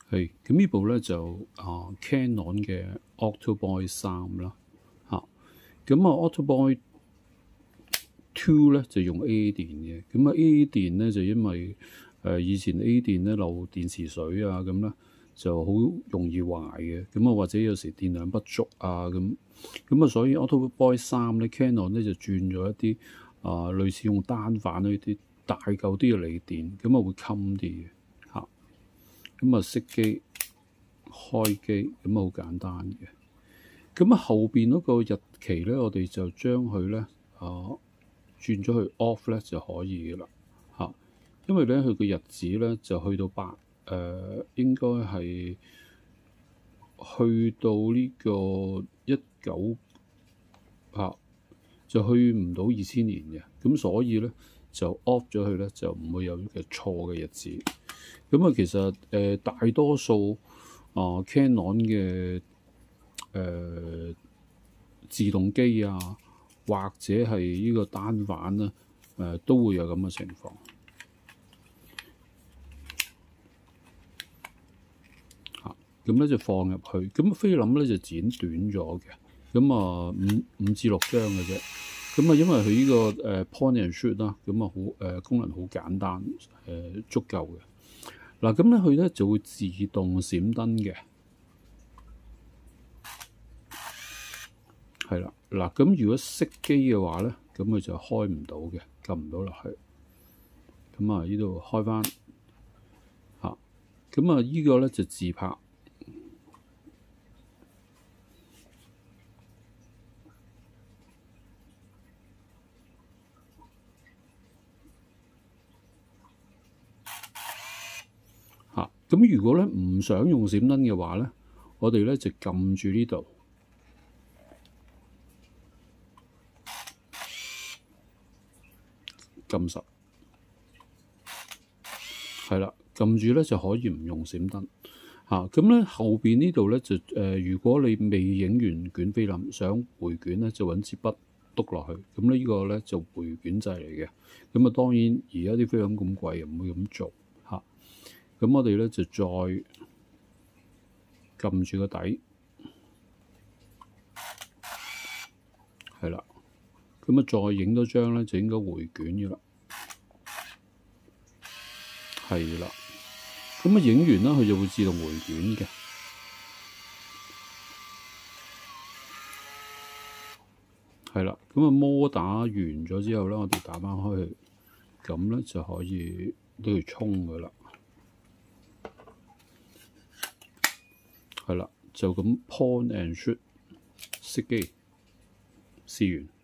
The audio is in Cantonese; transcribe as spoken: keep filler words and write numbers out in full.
係咁呢部咧就啊 Canon 嘅 Octoboy 三啦嚇。咁啊 Octoboy Two 咧就用 A A 電嘅。咁啊 A A 電咧就因為誒、呃、以前 A A 電咧漏電池水啊咁咧就好容易壞嘅。咁啊或者有時電量不足啊咁咁啊，所以 Octoboy 三咧 Canon 咧就轉咗一啲啊、呃、類似用單反呢啲大嚿啲嘅鋰電，咁啊會襟啲嘅嚇。咁啊熄機開機咁啊好簡單嘅。咁啊後邊嗰個日期咧，我哋就將佢咧啊轉咗去 off 咧就可以嘅啦嚇。因為咧佢個日子咧就去到八誒、呃，應該係去到呢個一九嚇就去唔到二千年嘅，咁所以咧就 off 咗佢咧就唔會有嘅錯嘅日子。咁啊其實誒、呃、大多數啊、呃、Canon 嘅誒、呃、自動機啊，或者係呢個單反咧誒、呃、都會有咁嘅情況嚇。咁、啊、咧就放入去，咁菲林咧就剪短咗嘅。咁啊五五至六張嘅啫。咁啊因為佢呢、這個誒、呃、point and shoot 啦，咁啊好誒功能好簡單誒、呃、足夠嘅。嗱咁咧佢咧就會自動閃燈嘅，係啦。嗱咁如果熄機嘅話咧，咁佢就開唔到嘅，撳唔到落去。咁啊呢度開返嚇，咁啊依個咧就自拍。咁如果咧唔想用閃燈嘅話咧，我哋咧就撳住呢度，撳實，係啦，撳住咧就可以唔用閃燈嚇。咁、啊、咧後邊呢度咧就誒、呃，如果你未影完卷菲林，想回卷咧，就揾支筆篤落去。咁咧呢個咧就回卷掣嚟嘅。咁啊當然而家啲菲林咁貴，唔會咁做嚇。咁、啊、我哋咧就再撳住個底，係啦，咁啊再影多張咧就應該回卷嘅啦，係啦，咁啊影完啦佢就會自動回卷嘅，係啦，咁啊摩打完咗之後咧，我哋打返開去，咁咧就可以都要沖嘅啦，係啦。就咁 point and shoot 熄機試完。